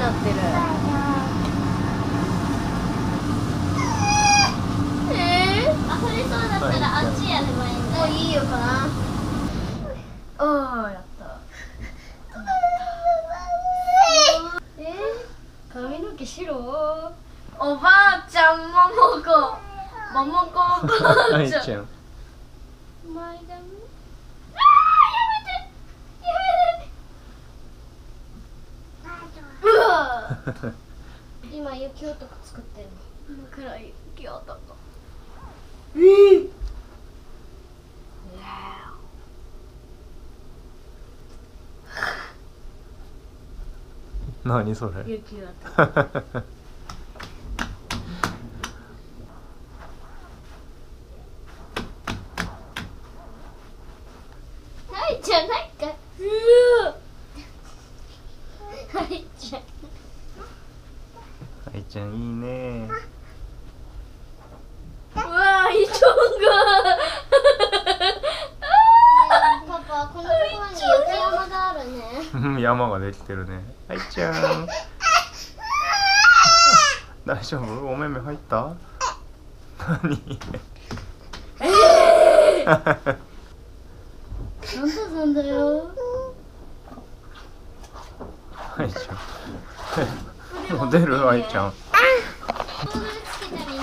なってる。 溢れそうだったらあっちやればいいんだ。 もういいよかな。ああ、やった。髪の毛白。おばあちゃん、ももこ。ももこおばあちゃん。 前髪。 今雪男作ってるの。今から雪男。 何それ。 雪男。はいじゃないか。はいじゃん。 愛ちゃんいいね。 うわー、糸が。 パパ、このところに雪山があるね。 山ができてるね。愛ちゃん。大丈夫？お目目入った？何？ サンタさんだよ。 愛ちゃん。もう出る？愛ちゃん。 ボールつけたらいいんじ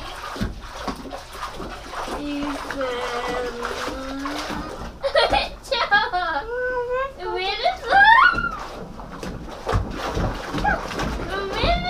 ゃない？ いいぜめっちゃ埋めるぞ。埋める。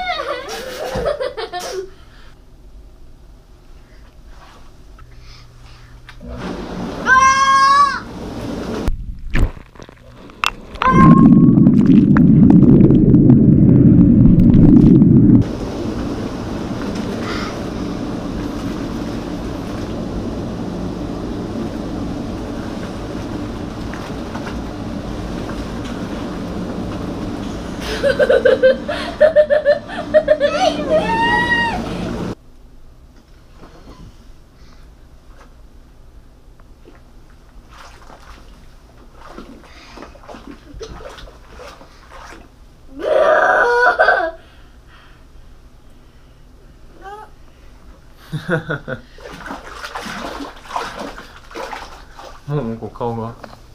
もうこう顔が。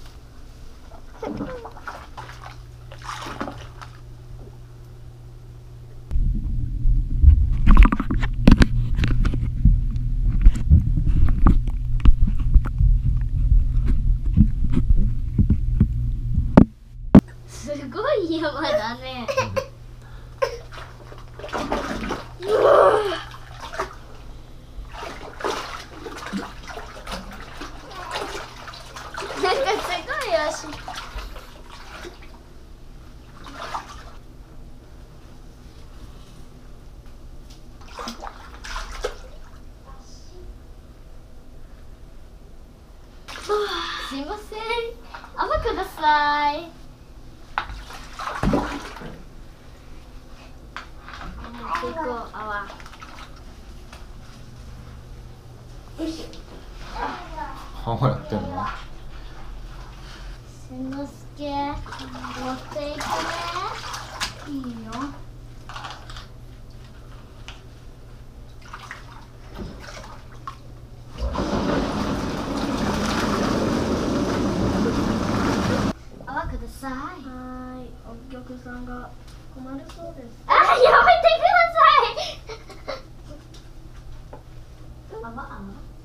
すごい山だね。なんかすごい足。すいません。泡ください。結構泡。よいしょ。 顔やってんの？ しんのすけ、持っていくね。 いいよ。 泡ください。 はーい、お客さんが困るそうです。 あ、やめてください。泡。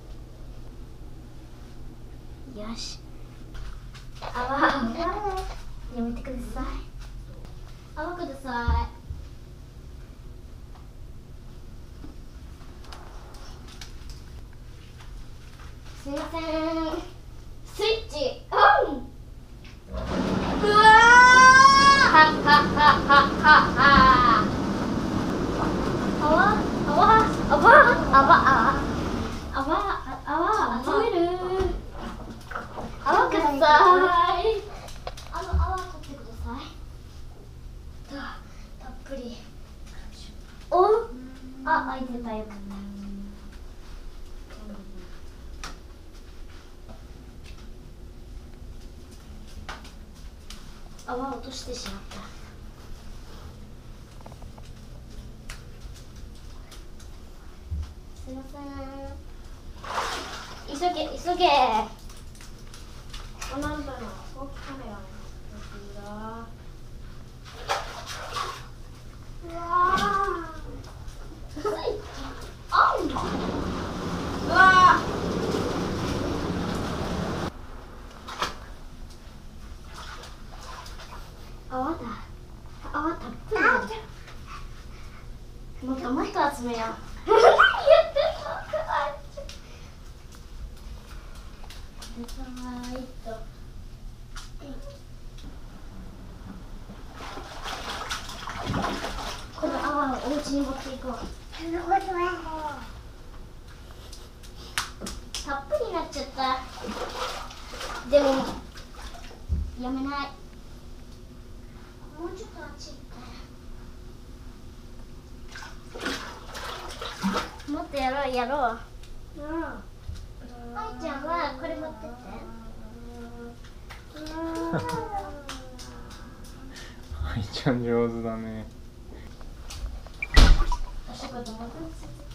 よし。泡。やめてください。泡ください。すいません。スイッチオン。 うわはっはっはっはっはっは。泡集める。泡ください。泡取ってください。たっぷり。お、開いてた。よかった。泡落としてしまった。 すいません。急げ急げ。 なんだろう、大きカメラのうわー。あん。 うわ泡だ。泡たっぷりだ。もっともっと集めよう。何言ってんの。この泡をお家に持っていこう。たっぷりになっちゃった。でもやめない。もうちょっとあっち行って。もっとやろうやろう。あいちゃんはこれ持ってって。 愛ちゃん上手だね。 お仕事も